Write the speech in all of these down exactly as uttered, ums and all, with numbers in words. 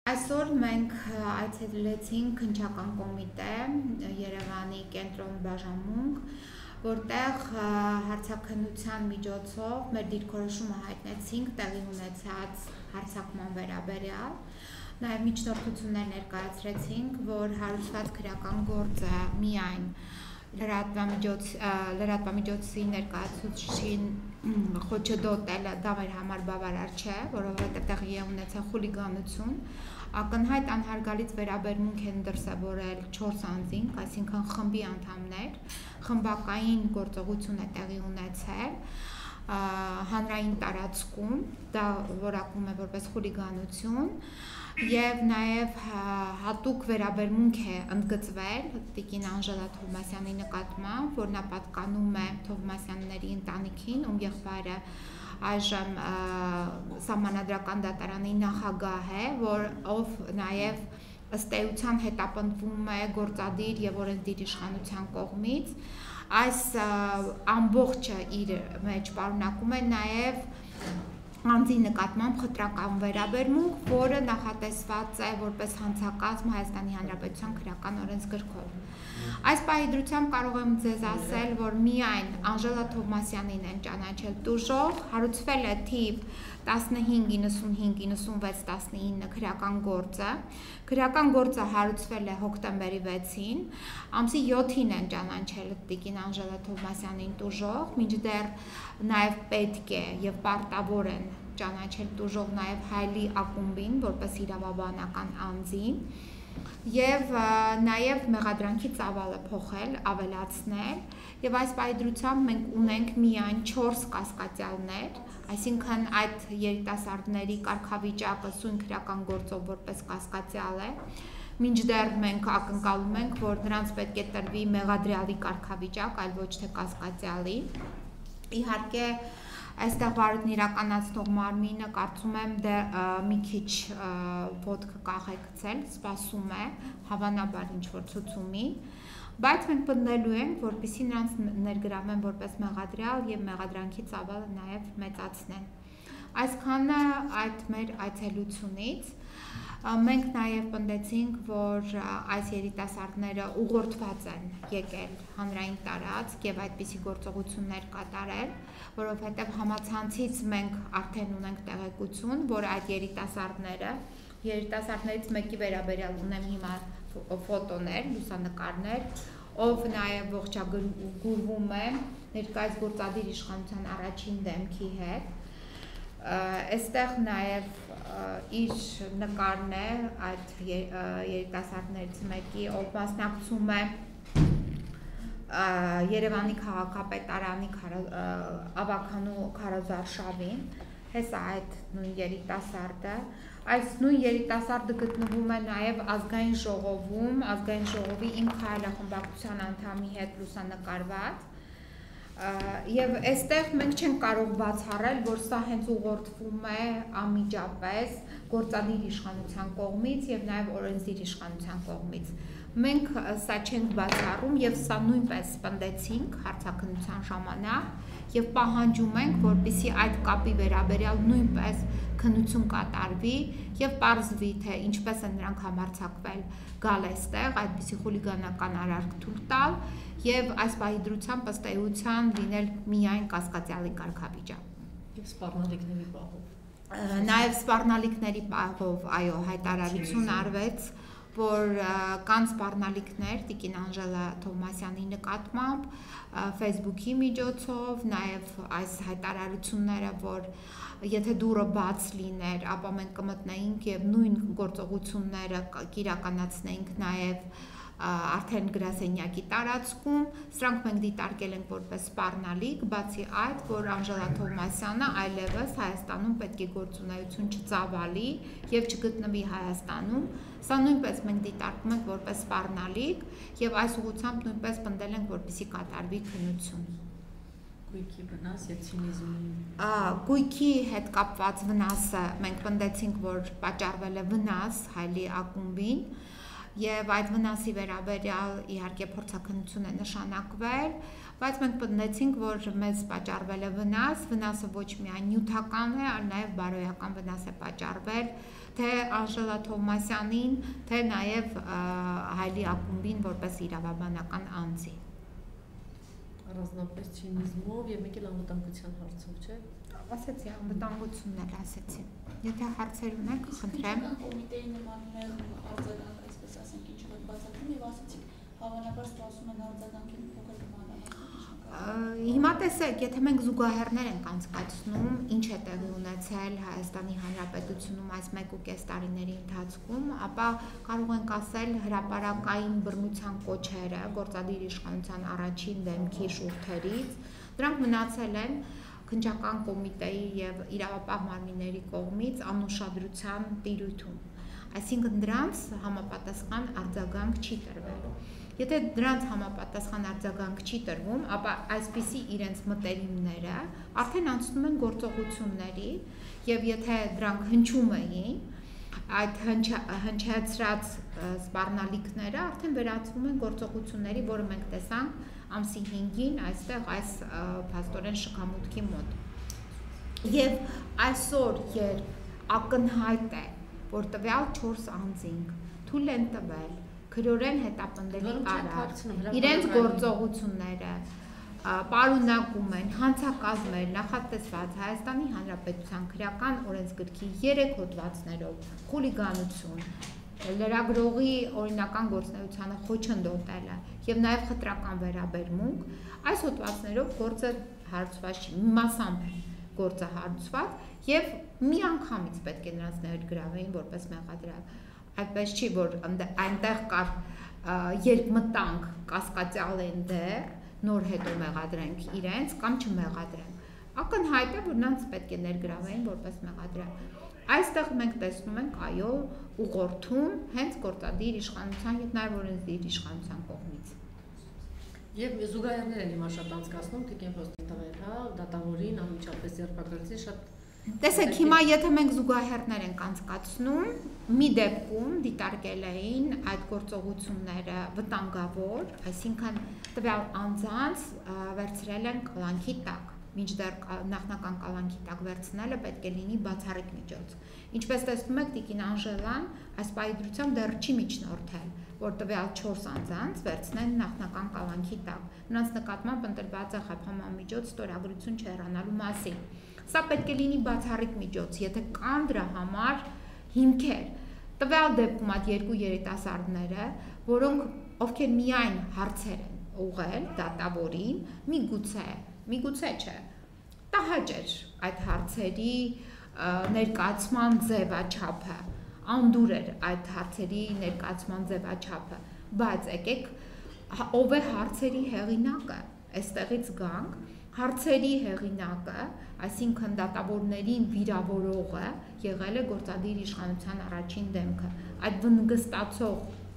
Այսօր մենք այցելեցինք քննչական կոմիտե Երևանի կենտրոն բաժանմունք, որտեղ հարցաքննության միջոցով մեր դիրքորոշումը հայտնեցինք տեղի ունեցած հարձակման վերաբերյալ, նաև միջնորդություններ ներկայացրեցինք, որ հարուցված քրեական գործը միայն լրատվամիջոցի ներկայացուցչին խոչընդոտելը դա մեր համար բավարար չէ, որովհետև տեղի է ունեցել խուլիգանություն, ակնհայտ անհարգալից վերաբերմունք են դրսևորել չորս անձինք, այսինքն խմբի անդամներ, խմբակային գործողություն է տեղի ունեցել հանրային տարածքում, դա որակվում է որպես խուլիգանություն և նաև հատուկ վերաբերմունք է ընդգծվել տիկին Անժելա Թովմասյանի նկատմամբ, որ նա պատկանում է Թովմասյանների ընտանիքին, ում եղբայրը այժմ սահմանադրական դատարանի նախագահ է, որ ով նաև ըստ էության հետապնդվում է գործադիր և օրենսդիր իշխանության կողմից, այս ամբողջը իր մեջ պարունակում է նաև անձի նկատմամբ խտրական վերաբերմունք, որը նախատեսված է որպես հանցակազմ Հայաստանի Հանրապետության քրեական օրենսգրքով։ Այս պահի դրությամբ կարող եմ ձեզ ասել, որ միայն Անժելա Թովմասյանին են ճանաչել տուժող, հարուցվել է թիվ տասնհինգ իննսունհինգ իննսունվեց տասնինը քրեական գործը, քրեական գործը հարուցվել է հոկտեմբերի վեցին, ամսի յոթին են ճանաչել տիկին Անժելա Թովմասյանին տուժող, մինչդեռ նաև պետք է և պարտավոր են ճանաչել տուժող նաև Հայլի ակումբին, որպես իրավաբանական անձին, և նաև մեղադրանքի ծավալը փոխել, ավելացնել, և այս պահի դրությամբ մենք ունենք միայն չորս կասկածյալներ, այսինքն այդ երիտասարդների կարգավիճակը սույն քրեական գործով որպես կասկածյալ է, մինչդեռ մենք ակնկալում ենք, որ նրանց պետք է տրվի մեղադրյալի կարգավիճակ, այլ ոչ թե կասկածյալի։ Իհարկե, այստեղ վարույթն իրականացնող մարմինը կարծում եմ մի քիչ ոտքը կաղեկցել, սպասում է, հավանաբար ինչ-որ ցուցումի, բայց մենք պնդելու ենք, որպեսզի նրանց ներգրավեն որպես մեղադրյալ և մեղադրանքի ծավալը նաև մեծացնեն։ Այսքանը այդ մեր այցելությունից։ Մենք նաև պնդեցինք, որ այս երիտասարդները ուղղորդված են եկել հանրային տարածք և այդպիսի գործողություններ կատարել, որովհետև համացանցից մենք արդեն ունենք տեղեկություն, որ այդ երիտասարդները, երիտասարդներից մեկի վերաբերյալ ունեմ հիմա ֆոտոներ, լուսանկարներ, ով նաև ողջագուրվում է ներկայիս գործադիր իշխանության առաջին դեմքի հետ, այստեղ նաև իր նկարն է այդ երիտասարդներից մեկի, ով մասնակցում է Երևանի քաղաքապետարանի ավագանու քարոզարշավին, հեսա այդ նույն երիտասարդը, այս նույն երիտասարդը գտնվում է նաև ազգային ժողովում, ազգային ժողովի Իմ քայլը խմբակցության անդամի հետ լուսանկարված, և այստեղ մենք չենք կարող բացառել, որ սա հենց ուղղորդվում է անմիջապես գործադիր իշխանության կողմից և նաև օրենսդիր իշխանության կողմից։ Մենք սա չենք բացառում և սա նույնպես պնդեցինք հարցաքննության ժամանակ և պահանջում ենք, որպեսզի այդ կապի վերաբերյալ նույնպես քննություն կատարվի և պարզվի, թե ինչպես են նրանք համարձակվել գալ այստեղ, այդպիսի խուլիգանական արարք թույլ տալ և այս պահի դրությամբ ըստ էության լինել միայն կասկածյալի կարգավիճակ։ Եվ սպառնալիքների պահով։ Նաև սպառնալիքների պահով, այո, հայտարարություն արվեց, որ կան սպառնալիքներ տիկին Անժելա Թովմասյանի նկատմամբ Facebook-ի միջոցով, նաև այս հայտարարությունները, որ եթե դուռը բաց լիներ, ապա մենք կմտնեինք և նույն գործողությունները կիրականացնեինք նաև արդեն գրասենյակի տարածքում, սրանք մենք դիտարկել ենք որպես սպառնալիք, բացի այդ, որ Անժելա Թովմասյանը այլևս Հայաստանում պետք է գործունեություն չծավալի և չգտնվի Հայաստանում, սա նույնպես մենք դիտարկում ենք որպես սպառնալիք և այս ուղղությամբ նույնպես պնդել ենք, որպեսզի կատարվի քննություն։ Գույքի վնաս և ցինիզմի։ Գույքի հետ կապված վնասը մենք պնդեցինք, որ պատճառվել է վնաս Հայլի ակումբին և այդ վնասի վերաբերյալ իհարկե փորձաքննություն է նշանակվել, բայց մենք պնդեցինք, որ մեզ պատճառվել է վնաս, վնասը ոչ միայն նյութական է, այլ նաև բարոյական վնաս է պատճառվել, թե Անժելա Թովմասյանին, թե նաև Հայլի ակումբին որպես իրավաբանական անձի։ Առանձնապես ցինիզմով եւ մեկ էլ անվտանգության հարցով, չէ՞։ Ասեցի, անվտանգությունն էլ ասեցի։ Եթե հարցեր ունեք, խնդրեմ։ Կոմիտեի նման արձագանք, այսպես ասենք, ինչ որ բացատրում եւ ասեցիք, հավանաբար սպասում են արձագանքին փոքր կմանալու։ Հիմա տեսեք, եթե մենք զուգահեռներ ենք անցկացնում, ինչ է տեղի ունեցել Հայաստանի Հանրապետությունում այս մեկ ու կես տարիների ընթացքում, ապա կարող ենք ասել հրապարակային բռնության կոչերը գործադիր իշխանության առաջին դեմքի շուրթերից, դրանք մնացել են քննչական կոմիտեի եւ իրավապահ մարմինների կողմից անուշադրության տիրույթում, այսինքն դրանց համապատասխան արձագանք չի տրվել։ Եթե դրանց համապատասխան արձագանք չի տրվում, ապա այսպիսի իրենց մտերիմները արդեն անցնում են գործողությունների եւ եթե դրանք հնչում էին, այդ հնչեցրած սպառնալիքները արդեն վերածվում են գործողությունների, որը մենք տեսանք ամսի հինգին այստեղ այս փաստորեն շքամուտքի մոտ։ Եվ այսօր երբ ակնհայտ է, որ տվյալ չորս անձինք թույլ են տվել քրորեն հետապնդելի արար, իրենց գործողությունները պարունակում են հանցակազմեր նախատեսված Հայաստանի Հանրապետության քրեական օրենսգրքի երեք հոդվածներով խուլիգանություն, լրագրողի օրինական գործունեությանը խոչընդոտելը եւ նաեւ խտրական վերաբերմունք, այս հոդվածներով գործը հարուցված չի, մասամբ գործը հարուցված եւ մի անգամից պետք է նրանց ներգրավեին որպես մեղադրյալ։ Այդպես չի, որ այնտեղ կար երբ մտանք կասկածյալ են դեռ, նոր հետո մեղադրենք իրենց կամ չմեղադրենք։ Ակնհայտ է, որ նրանց պետք է ներգրավեին որպես մեղադրյալ։ Այստեղ մենք տեսնում ենք, այո, ուղղորդում հենց գործադիր իշխանության եւ նաեւ օրենսդիր իշխանության կողմից։ Եվ զուգահեռներ են հիմա շատ անցկացնում, Տիկին Փոստի տղեր, հա, դատավորին անմիջապես ձեռնարկեցի շատ։ Տեսեք, հիմա եթե մենք զուգահեռներ ենք անցկացնում, մի դեպքում դիտարկել էին այդ գործողությունները վտանգավոր, այսինքն տվյալ անձանց վերցրել են կալանքի տակ, մինչդեռ նախնական կալանքի տակ վերցնելը պետք է լինի բացառիկ միջոց։ Ինչպես տեսնում եք, Տիկին Անժելան այս պայծրությամբ դեռ չի միջնորդել, որ տվյալ չորս անձանց վերցնեն նախնական կալանքի տակ։ Նրանց նկատմամբ ընտրված է խափանման միջոց ստորագրություն չհեռանալու մասին։ Սա պետք է լինի բացառիկ միջոց, եթե կան դրա համար հիմքեր։ Տվյալ դեպքում այդ երկու երիտասարդները, որոնք ովքեր միայն հարցեր են ուղղել դատավորին, միգուցե, միգուցե չէ, տհաճ էր այդ հարցերի ներկայացման ձևաչափը, անդուր էր այդ հարցերի ներկայացման ձևաչափը, բայց եկեք ով է հարցերի հեղինակը, այստեղից գանք, հարցերի հեղինակը, այսինքն դատավորներին վիրավորողը եղել է գործադիր իշխանության առաջին դեմքը։ Այդ վնգստացող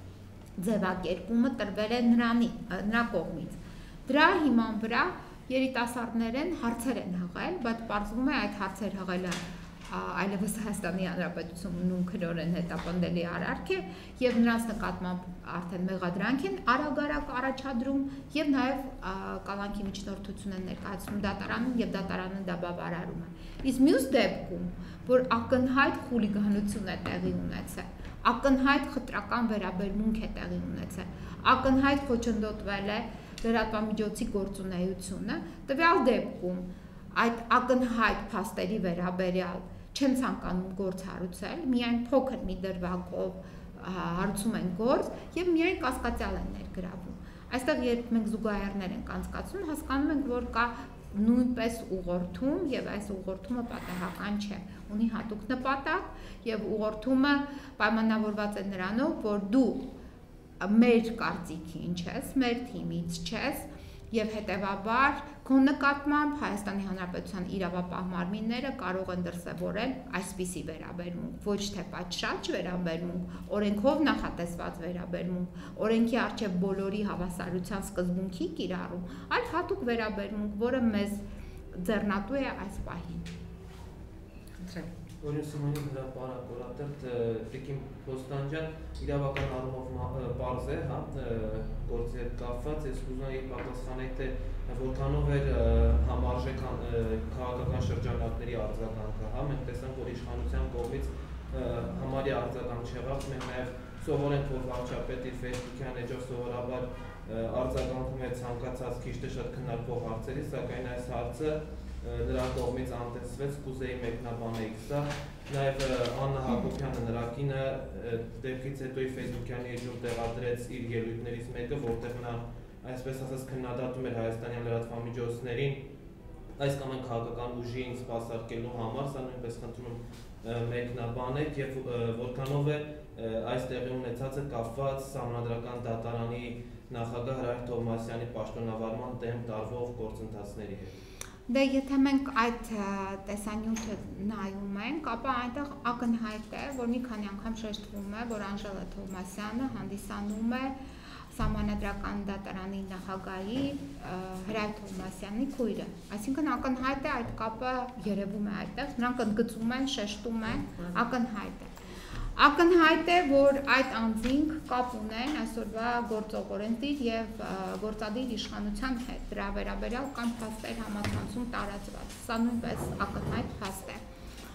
ձևակերպումը տրվել է նրանի, նրա կողմից։ Դրա հիման վրա երիտասարդներ են հարցեր են հղել, բայց պարզվում է այդ հարցեր հղելը այլևս Հայաստանի Հանրապետությունում քրորեն հետապնդելի արարք է եւ նրանց նկատմամբ արդեն մեղադրանք են արագ-արագ առաջադրում եւ նաեւ կալանքի միջնորդություն են ներկայացնում դատարանին եւ դատարանը դա բավարարում է։ Իսկ մյուս դեպքում, որ ակնհայտ խուլիգանություն է տեղի ունեցել, ակնհայտ խտրական վերաբերմունք է տեղի ունեցել, ակնհայտ խոչընդոտվել է լրատվամիջոցի գործունեությունը, տվյալ դեպքում այդ ակնհայտ փաստերի վերաբերյալ չեն ցանկանում գործ հարուցել, միայն փոքր մի դրվագով հարուցում են գործ եւ միայն կասկածյալ են ներգրավում։ Այստեղ երբ մենք զուգահեռներ ենք անցկացնում, հասկանում ենք, որ կա նույնպես ուղղորդում եւ այս ուղղորդումը պատահական չէ, ունի հատուկ նպատակ եւ ուղղորդումը պայմանավորված է նրանով, որ դու մեր կարծիքին չես, մեր թիմից չես եւ հետեւաբար քո նկատմամբ Հայաստանի Հանրապետության իրավապահ մարմինները կարող են դրսևորել այսպիսի վերաբերմունք, ոչ թե պատշաճ վերաբերմունք, օրենքով նախատեսված վերաբերմունք, օրենքի առջև բոլորի հավասարության սկզբունքի կիրառում, այլ հատուկ վերաբերմունք, որը մեզ ձեռնատու է այս պահին։ Խնդրեմ։ Օրինակ Սիմոնի հրապարակորատերտ Տիկին Փոստանջան իրավական առումով պարզ է, հա, գործի հետ կապված, ես ուզում եմ պատասխանել, թե որքանով էր համարժեք քաղաքական շրջանակների արձագանքը, հա, մենք տեսանք, որ իշխանության կողմից համարյա արձագանք չեղավ, մենք նաև սովորենք, որ վարչապետը իր Facebook-յան էջով սովորաբար արձագանքում է ցանկացած քիչ թե շատ քննարկվող հարցերի, սակայն այս հարցը նրա կողմից անտեսվեց, կուզեի մեկնաբանեիք սա, նաև Աննա Հակոբյանը նրա կինը դեպքից հետո իր Facebook-յան էջում տեղադրեց իր ելույթներից մեկը, որտեղ նա այսպես ասած քննադատում էր հայաստանյան լրատվամիջոցներին այս կամ այն քաղաքական ուժին սպասարկելու համար, սա նույնպես խնդրում եմ մեկնաբանեք եւ որքանով է այս տեղի ունեցածը կապված Սահմանադրական դատարանի նախագահ Հրայր Թովմասյանի պաշտոնավարման դեմ տարվող գործընթացների հետ։ Դե եթե մենք այդ տեսանյութը նայում ենք, ապա այնտեղ ակնհայտ է, որ մի քանի անգամ շեշտվում է, որ Անժելա Թովմասյանը հանդիսանում է Սահմանադրական դատարանի նախագահի Հրայր Թովմասյանի քույրը։ Այսինքն ակնհայտ է այդ կապը երևում է այդտեղ, նրանք ընդգծում են, շեշտում են, ակնհայտ է։ Ակնհայտ է, որ այդ անձինք կապ ունեն այսօրվա գործող օրենսդիր եւ գործադիր իշխանության հետ, դրա վերաբերյալ կան փաստեր համացանցում տարածված, սա նույնպես ակնհայտ փաստ է։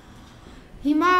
Հիմա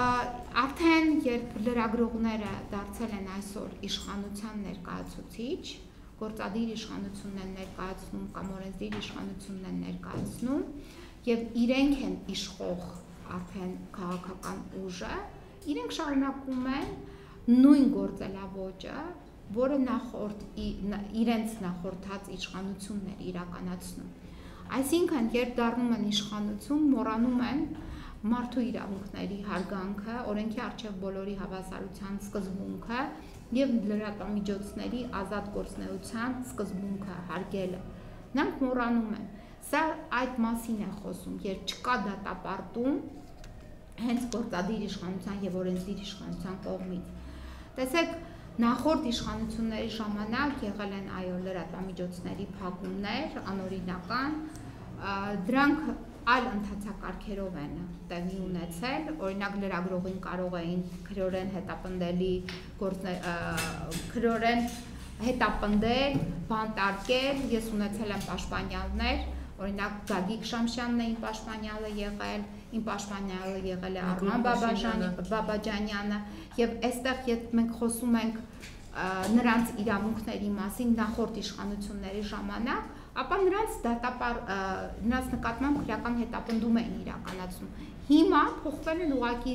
արդեն երբ լրագրողները դարձել են այսօր իշխանության ներկայացուցիչ, գործադիր իշխանությունն են ներկայացնում կամ օրենսդիր իշխանությունն են ներկայացնում եւ իրենք են իշխող արդեն քաղաքական ուժը, իրենք շարունակում են նույն գործելավոճը, որը նախորդ իրենց նախորդած իշխանությունն էր իրականացնում։ Այսինքն, երբ դառնում են իշխանություն, մոռանում են մարդու իրավունքների հարգանքը, օրենքի առջև բոլորի հավասարության սկզբունքը եւ լրատվամիջոցների ազատ գործունեության սկզբունքը հարգելը։ Նրանք մոռանում են։ Սա այդ մասին է խոսում, երբ չկա դատապարտում հենց գործադիր իշխանության եւ օրենսդիր իշխանության կողմից։ Տեսեք, նախորդ իշխանությունների ժամանակ եղել են այո լրատվամիջոցների փակումներ, անօրինական, դրանք այլ ընթացակարգերով են տեղի ունեցել, օրինակ լրագրողին կարող էին քրորեն հետապնդելի քրորեն հետապնդել, բանտարկել, ես ունեցել եմ պաշտպանյալներ, օրինակ Գագիկ Շամշյանն է իմ պաշտպանյալը եղել, իմ պաշտպանյալը եղել է Արման Բաբաջանյանը, եւ այստեղ եթե մենք խոսում ենք նրանց իրավունքների մասին նախորդ իշխանությունների ժամանակ, ապա նրանց դատապար նրանց նկատմամբ քրեական հետապնդում էին իրականացնում։ Հիմա փոխվել են ուղղակի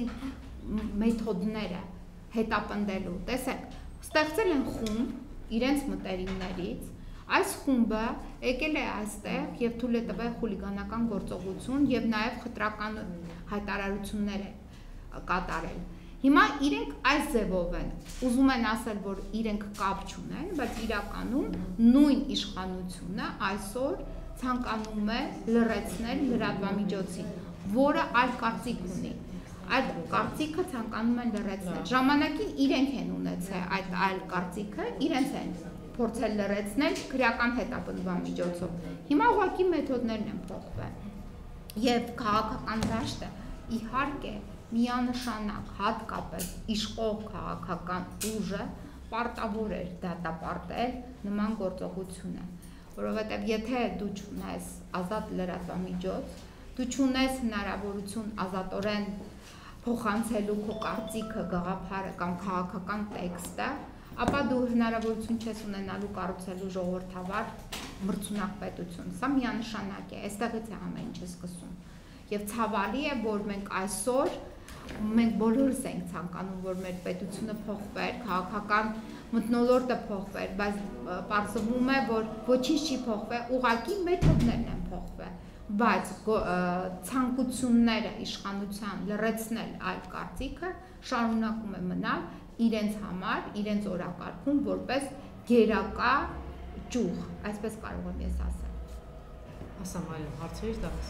մեթոդները հետապնդելու։ Տեսեք, ստեղծել են խումբ իրենց մտերիմներից, այս խումբը եկել է այստեղ եւ թույլ է տվել խուլիգանական գործողություն եւ նաեւ խտրական հայտարարություններ է կատարել։ Հիմա իրենք այս ձևով են, ուզում են ասել, որ իրենք կապ չունեն, բայց իրականում նույն իշխանությունը այսօր ցանկանում է լրացնել լրատվամիջոցին, որը այլ կարծիք ունի։ Այդ կարծիքը ցանկանում են լրացնել։ Ժամանակին իրենք են ունեցել այդ այլ կարծիքը, իրենց են փորձել լրացնել քրեական հետապնդման միջոցով։ Հիմա ուղղակի մեթոդներն են փոխվել։ Եվ քաղաքական դաշտը իհարկե միանշանակ հատկապես իշխող քաղաքական ուժը պարտավոր էր դատապարտել նման գործողությունը, որովհետև եթե դու չունես ազատ լրատվամիջոց, դու չունես հնարավորություն ազատորեն փոխանցելու քո կարծիքը, գաղափարը կամ քաղաքական տեքստը, ապա դու հնարավորություն չես ունենալու կառուցելու ժողովրդավար մրցունակ պետություն։ Սա միանշանակ է, այստեղից է ամեն ինչը սկսում։ Եվ ցավալի է, որ մենք այսօր մենք բոլորս ենք ցանկանում, որ մեր պետությունը փոխվեր, քաղաքական մթնոլորտը փոխվեր, բայց պարզվում է, որ ոչինչ չի փոխվել, ուղղակի մեթոդներն են փոխվել, բայց ցանկությունները իշխանության լրացնել այլ կարծիքը շարունակում է մնալ իրենց համար, իրենց օրակարգում որպես գերակա ճյուղ, այսպես կարող եմ ես ասել։ Ասամ այլ հարցեր տալիս։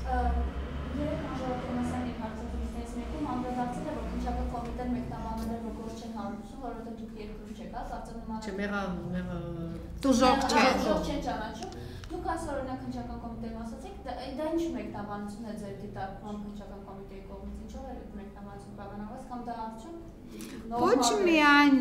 Երեք Անժելա Թովմասյանի հարցազրույցներից մեկում անդրադարձել է, որ քննչական կոմիտեն մեկնաբանել է, որ գործ չեն հարուցում, որովհետև դուք երկրում չեք, ասացել նման։ Չէ, մեղա, մեղա Տուժող չէ։ Տուժող չեն ճանաչում։ Դուք այսօր օրինակ քննչական կոմիտեում ասացիք, դա ինչ մեկնաբանություն է ձեր դիտարկման քննչական կոմիտեի կողմից, ինչով է մեկնաբանություն բավականաված կամ դա արդյոք Ոչ միայն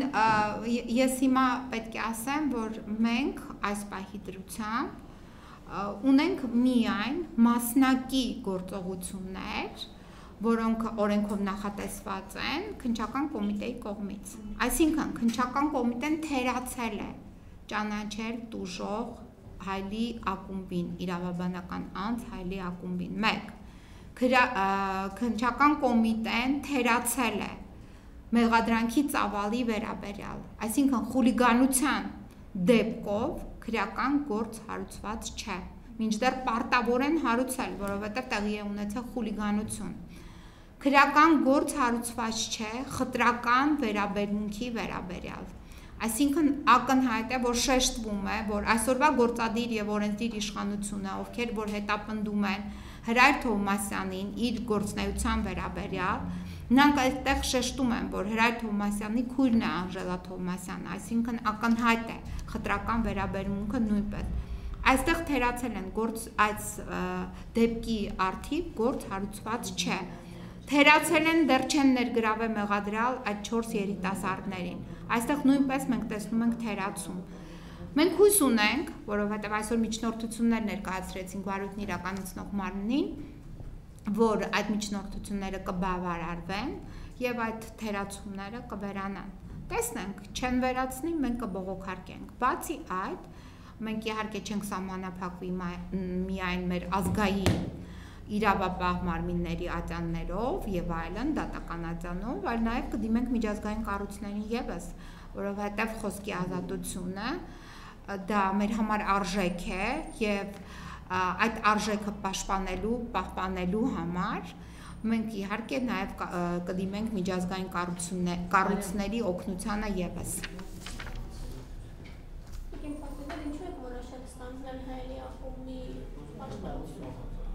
ես հիմա պետք է ասեմ, որ մենք այս պահի դրությամբ ունենք միայն մասնակի գործողություններ, որոնք օրենքով նախատեսված են քննչական կոմիտեի կողմից։ Այսինքն քննչական կոմիտեն թերացել է ճանաչել տուժող Հայլի ակումբին, իրավաբանական անձ Հայլի ակումբին։ մեկ. Քննչական կոմիտեն թերացել է մեղադրանքի ծավալի վերաբերյալ, այսինքն խուլիգանության դեպքով քրեական գործ հարուցված չէ, մինչդեռ պարտավոր են հարուցել, որովհետև տեղի է ունեցել խուլիգանություն։ Քրեական գործ հարուցված չէ խտրական վերաբերմունքի վերաբերյալ։ Այսինքն ակնհայտ է, որ շեշտվում է, որ այսօրվա գործադիր եւ օրենսդիր իշխանությունը, ովքեր որ հետապնդում են Հրայր Թովմասյանին իր գործնեության վերաբերյալ, նրանք այդտեղ շեշտում են, որ Հրայր Թովմասյանի քույրն է Անժելա Թովմասյանը, այսինքն ակնհայտ է խտրական վերաբերմունքը նույնպես։ Այստեղ թերացել են գործ այս դեպքի արդիվ գործ հարուցված չէ։ Թերացել են դեռ չեն ներգրավել մեղադրյալ այդ չորս երիտասարդներին։ Այստեղ նույնպես մենք տեսնում ենք թերացում։ Մենք հույս ունենք, որովհետև այսօր միջնորդություններ ներկայացրեցինք վարույթն իրականացնող մարմնին, որ այդ միջնորդությունները կբավարարվեն եւ այդ թերացումները կվերանան։ Տեսնենք, չեն վերացնի, մենք կբողոքարկենք։ Բացի այդ, մենք իհարկե չենք սահմանափակվի միայն մեր ազգային իրավապահ մարմինների ատյաններով եւ այլն, դատական ատյանով, այլ նաեւ կդիմենք միջազգային կառույցներին եւս, որովհետեւ խոսքի ազատությունը դա մեր համար արժեք է եւ այդ արժեքը պաշտպանելու, պահպանելու համար մենք իհարկե նաեւ կդիմենք միջազգային կառույցների օգնությանը եւս։ Ինչու եք որոշել ստանձնել Հայլի ակումբի պաշտպանությունը։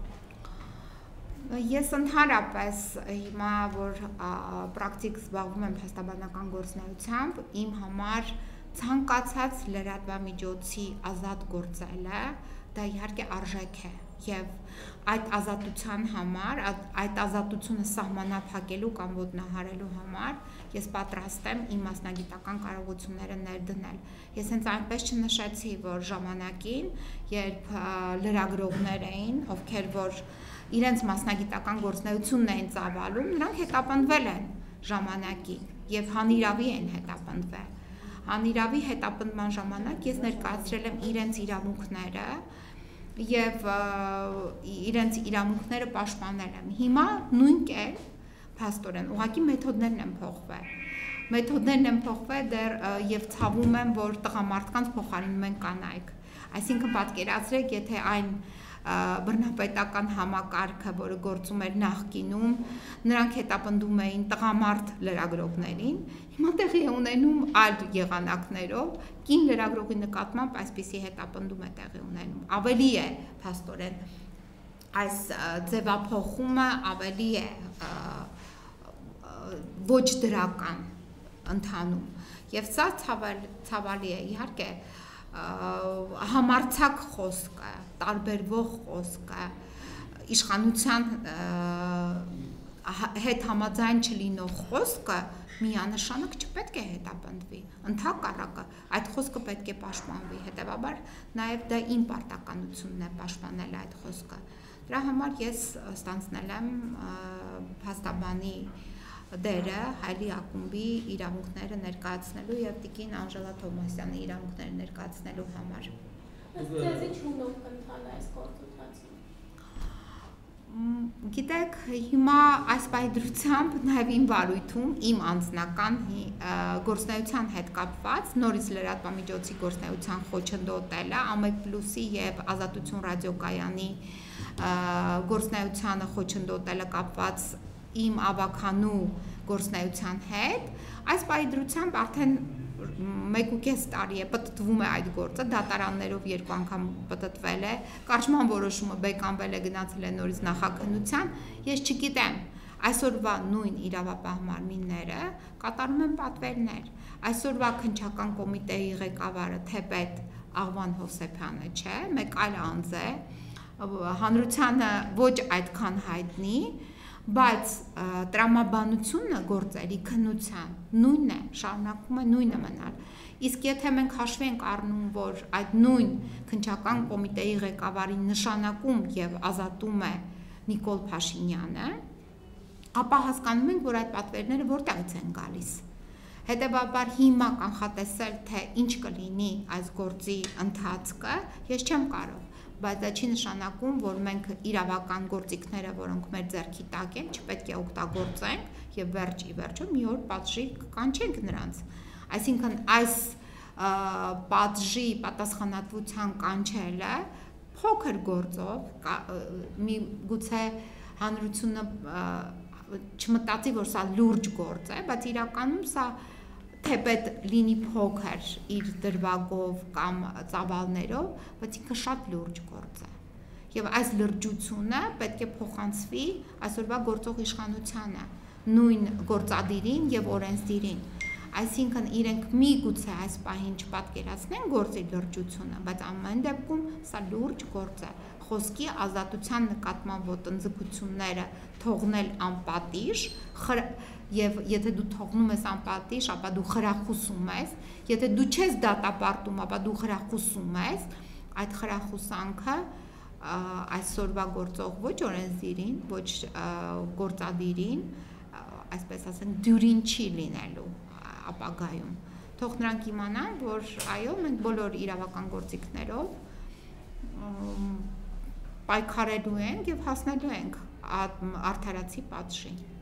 Ես ընդհանրապես հիմա որ պրակտիկ զբաղվում եմ փաստաբանական գործունեությամբ, իմ համար ցանկացած լրատվամիջոցի ազատ գործելը դա իհարկե արժեք է եւ այդ ազատության համար, այդ ազատությունը սահմանափակելու կամ ոտնահարելու համար ես պատրաստ եմ իմ մասնագիտական կարողությունները ներդնել։ Ես հենց այնպես չնշեցի, որ ժամանակին, երբ լրագրողներ էին, ովքեր որ իրենց մասնագիտական գործունեությունն էին ծավալում, նրանք հետապնդվել են ժամանակին եւ հանիրավի են հետապնդվել։ Հանիրավի հետապնդման ժամանակ ես ներկայացրել եմ իրենց իրավունքները եւ իրենց իրավունքները պաշտպանել եմ։ Հիմա նույն կերպ փաստորեն ուղղակի մեթոդներն են փոխվել։ Մեթոդներն են փոխվել դեռ եւ ցավում եմ, որ տղամարդկանց փոխարինում են կանայք։ Այսինքն պատկերացրեք, եթե այն բռնապետական համակարգը, որը գործում էր նախկինում, նրանք հետապնդում էին տղամարդ լրագրողներին, հիմա տեղի է ունենում այլ եղանակներով, կին լրագրողի նկատմամբ այսպիսի հետապնդում է տեղի ունենում։ Ավելի է փաստորեն այս ձևափոխումը ավելի է ոչ դրական ընթանում եւ սա ցավալի է իհարկե համարձակ խոսքը, տարբերվող խոսքը, իշխանության հետ համաձայն չլինող խոսքը միանշանակ չպետք է հետապնդվի, ընդհակառակը այդ խոսքը պետք է պաշտպանվի, հետևաբար նաև դա իմ պարտականությունն է պաշտպանել այդ խոսքը։ Դրա համար ես ստանձնել եմ փաստաբանի դերը Հայլի ակումբի իրավունքները ներկայացնելու եւ տիկին Անժելա Թովմասյանի իրավունքները ներկայացնելու համար։ Ձեզ ինչ հունով կընթանա այս գործընթացը։ Գիտեք, հիմա այս պայդրությամբ նաեւ իմ վարույթում իմ անձնական գործնեության հետ կապված նորից լրատվամիջոցի գործնեության խոչընդոտելը Ամեկ Պլյուսի եւ Ազատություն ռադիոկայանի գործնեությանը խոչընդոտելը կապված իմ ավականու գործնեության հետ, այս պայդրությամբ արդեն մեկ ու կես տարի է պտտվում է այդ գործը, դատարաններով երկու անգամ պտտվել է, կարճման որոշումը բեկանվել է, գնացել է նորից նախաքննության, ես չգիտեմ, այսօրվա նույն իրավապահ մարմինները կատարում են պատվերներ, այսօրվա քննչական կոմիտեի ղեկավարը թեպետ Աղվան Հովսեփյանը չէ, մեկ այլ անձ է, հանրությանը ոչ այդքան հայտնի, բայց տրամաբանությունը գործերի քննության նույնն է, շարունակում է նույնը մնալ։ Իսկ եթե մենք հաշվի ենք առնում, որ այդ նույն քննչական կոմիտեի ղեկավարի նշանակում եւ ազատում է Նիկոլ Փաշինյանը, ապա հասկանում ենք, որ այդ պատվերները որտեղից են գալիս։ Հետևաբար հիմա կանխատեսել, թե ինչ կլինի այս գործի ընթացքը, ես չեմ կարող, բայց դա չի նշանակում, որ մենք իրավական գործիքները, որոնք մեր ձեռքի տակ են, չպետք է օգտագործենք եւ վերջ ի վերջո մի օր պատժի կանչենք նրանց։ Այսինքն այս պատժի պատասխանատվության կանչելը փոքր գործով մի գուցե հանրությունը չմտածի, որ սա լուրջ գործ է, բայց իրականում սա թեպետ լինի փոքր իր դրվագով կամ ծավալներով, բայց ինքը շատ լուրջ գործ է։ Եվ այս լրջությունը պետք է փոխանցվի այսօրվա գործող իշխանությանը, նույն գործադիրին եւ օրենսդիրին։ Այսինքն իրենք մի գուցե այս պահին չպատկերացնեն գործի լրջությունը, բայց ամեն դեպքում սա լուրջ գործ է։ Խոսքի ազատության նկատմամբ ոտնձգությունները թողնել անպատիժ, եւ եթե դու թողնում ես անպատիժ, ապա դու խրախուսում ես, եթե դու չես դատապարտում, ապա դու խրախուսում ես, այդ խրախուսանքը այսօրվա գործող ոչ օրենսդիրին, ոչ գործադիրին, այսպես ասենք, դյուրին չի լինելու ապագայում։ Թող նրանք իմանան, որ այո, մենք բոլոր իրավական գործիքներով պայքարելու ենք եւ հասնելու ենք արդարացի պատժին։